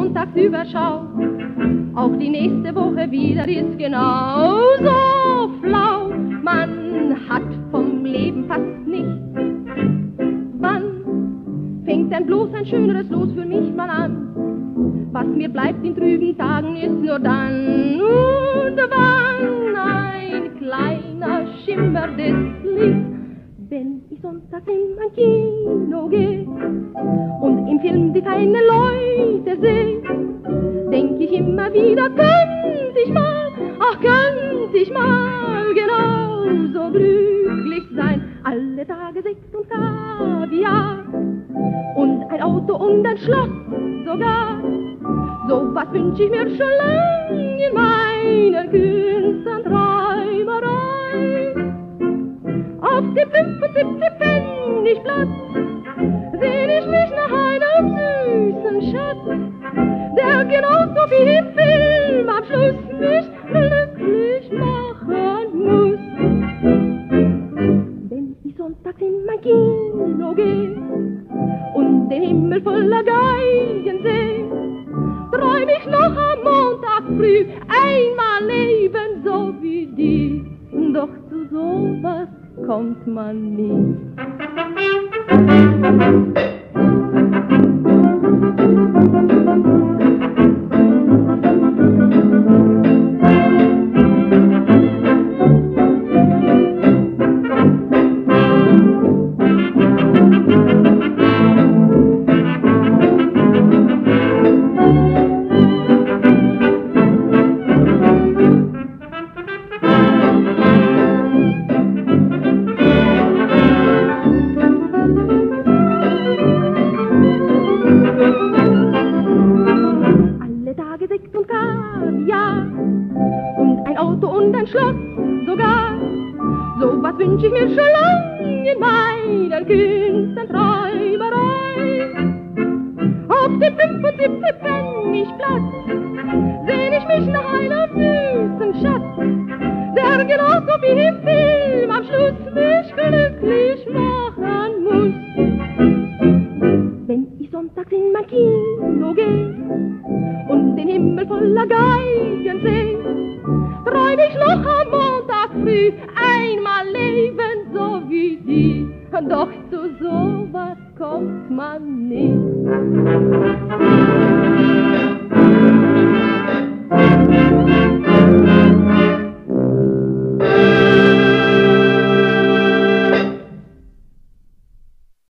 montags überschaut. Auch die nächste Woche wieder ist genauso flau. Man hat vom Leben fast nichts. Wann fängt denn bloß ein schöneres Los für mich mal an? Was mir bleibt in trüben Tagen ist nur dann und wann ein kleiner Schimmer des Lichts. Wenn ich sonntags in mein Kino gehe und im Film die feinen Leute sehe, denk ich immer wieder, könnte ich mal, ach könnte ich mal genauso glücklich sein. Alle Tage Sekt und Kaviar und ein Auto und ein Schloss sogar. So was wünsch ich mir schon lang in meiner kühnsten Träumerei. Auf dem 75 Pfennigblatt sehn ich mich nach einem süßen Schatz, der genauso wie im Film am Schluss mich glücklich machen muss. Wenn ich sonntags in mein Kino gehe und den Himmel voller Geigen seh, träum ich noch am Montag früh einmal leben so wie die. Doch zu sowas kommt man nie. Und ein Auto und ein Schloss sogar. So was wünsch ich mir schon lang in meiner kühnsten Träumerei. Auf dem 75 Pfennigblatt sehn ich mich nach einem süßen Schatz, der genauso wie im Film am Schluss mich glücklich machen muss. Wenn ich sonntags in mein Kino geh und den Himmel voller Geigen seh, träum ich noch am Montag früh einmal leben so wie die. Doch zu sowas kommt man nie.